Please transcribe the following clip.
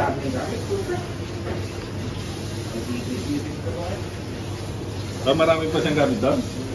dami ng gamit. Marami pa siyang gamit doon?